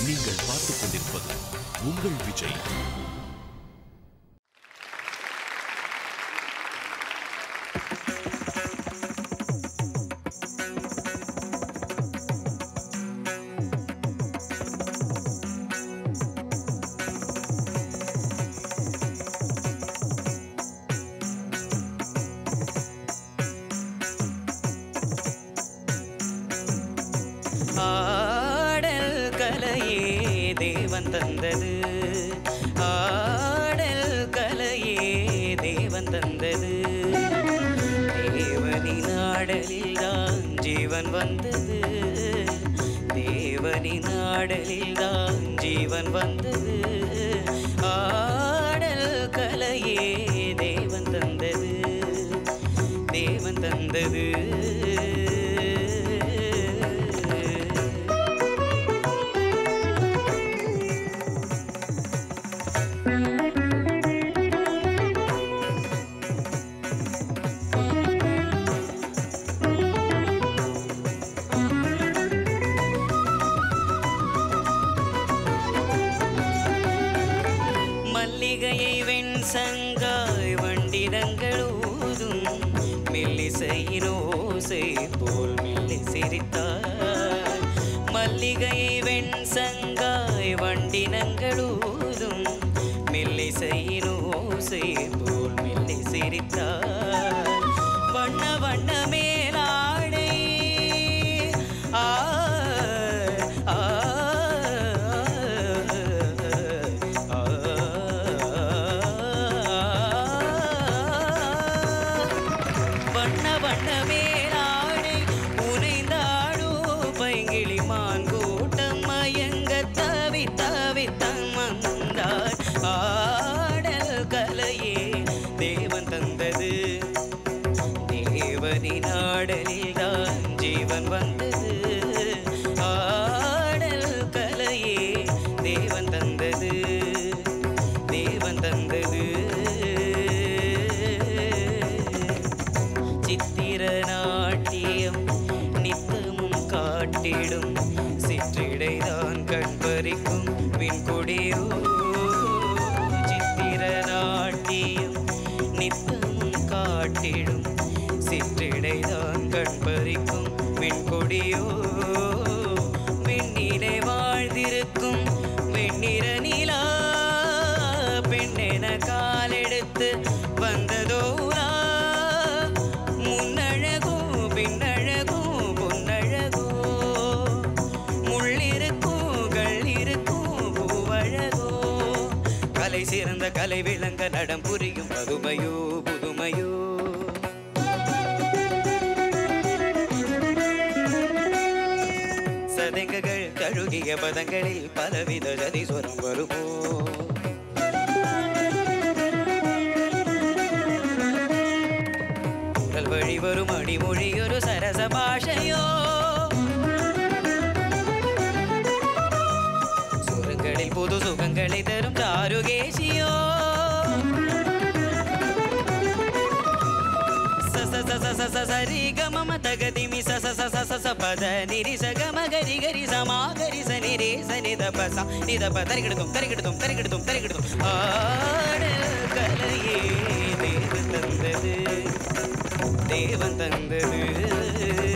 நீங்கள் பார்த்துக் கொண்டிருப்பது உங்கள் விஜய். தேவன் தந்தது ஆடல் கலையே தேவன் தந்தது தேவனின் ஆடலில் தான் ஜீவன் வந்தது தேவனின் ஆடலில் தான் ஜீவன் வந்தது ஆடல் கலையே தேவன் தந்தது தேவன் தந்தது மல்லிகையை வெண் சங்காய் வண்டிடங்கள் ஊதும் மெல்லிசையின் ஓசை போல் மெல்லி சிரித்தார் மல்லிகையை வெண் சங்காய் வண்டினங்கள் ஊதும் மெல்லிசையின் ஓசை போல் மெல்லி சிரித்தார் வண்ண வண்ண மேலாடை தேவனின் ஆடலில் தான் ஜீவன் வந்தது ஆடல் கலையே தேவன் தந்தது தேவன் தந்தது சித்திர நாட்டியம் நித்தமும் காட்டிடும் சிற்றிடைதான் கண்பறிக்கும் விண்கொடியோ சித்திர நாட்டியம் நித்தமும் காட்டிடும் சிற்றிடைதான் கண்பறிக்கும் விண்கொடியோ விண்ணிலே வாழ்ந்திருக்கும் வெண்ணிற நிலா பெண்ணென காலெடுத்து வந்ததோரா முன்னழகோ பின்னழகோ பொன்னழகோ முள்ளிருக்கோ கள்ளிருக்கோ பூவழகோ கலை சிறந்த கலை விளங்க நடம் புரியும் பதுமையோ புதுமையோ சதங்கள் கழுகிய பதங்களில் பலவித ஜதிஸ்வரம் வருமோ உடல் வழி வரும் அடிமொழி ஒரு சரச பாஷையோ சுரங்களில் புது சுகங்களை தரும் தாருகேசியோ சரி கம தகதிமி ச பத நிரி சகம கரி கரி சமா கரி ச நிரே ச நித பச நித ப தரிகிடுதும் தரிகிடுதும் தரிகிடுதும் தரிகிடுதும் ஆடல் கலையே தேவன் தந்தது தேவன் தந்தது